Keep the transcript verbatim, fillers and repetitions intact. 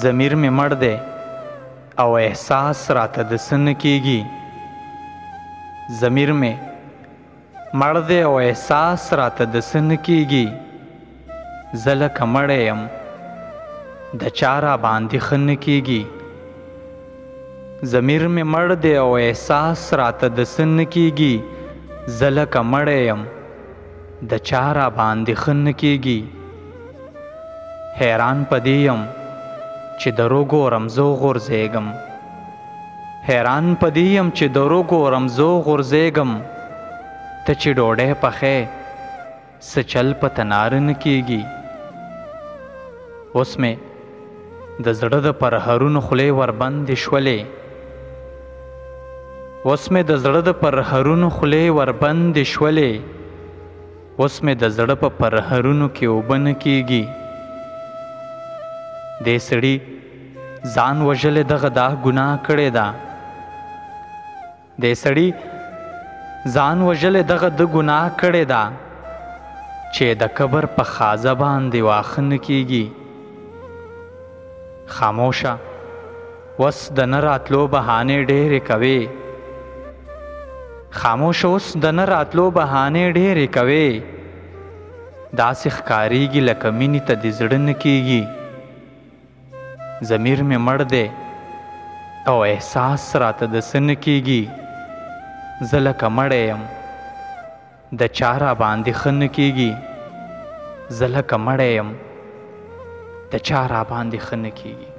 ضمیر مې مړ دی او احساس راته د څه نه کېږي. ضمیر مې مړ دی او احساس راته د څه نه کېږي. زه لکه مړی یم د چا را باندې ښه نه کېږي. ضمیر مې مړ دی او احساس راته د څه نه کېږي. زه لکه مړی یم د چا را باندې ښه نه کېږي. حیران په دې یم چې د روږو رمزو غورځېږم. حیران په دې یم چې د روږو رمزو غورځېږم. ته چې ډوډۍ پخې څه چل په تناره نه کېږي. اوس مې د زړه د پرهرونو خولې وربندې شولې. اوس مې د زړه د پرهرونو خولې وربندې شولې. اوس مې د زړه په پرهرونو کې اوبه نه کېږي. دې سړي ځان وژلې دغه دا ګناه کړې ده. دې سړي ځان وژلې دغه د ګناه کړې ده چې د قبر په خازه باندې واښه نه کېږي. خاموشه اوس د نه راتلو بهانې ډېرې کوې. خاموشه اوس د نه راتلو بهانې ډېرې کوې. داسې ښکارېږي لکه مینې ته دې زړه نه کېږي. ضمیر مې مړ دی او احساس راته د څه نه کېږي. زه لکه مړی یم د چا را باندې ښه نه کېږي. زه لکه مړی یم د چا را باندې ښه نه کېږي.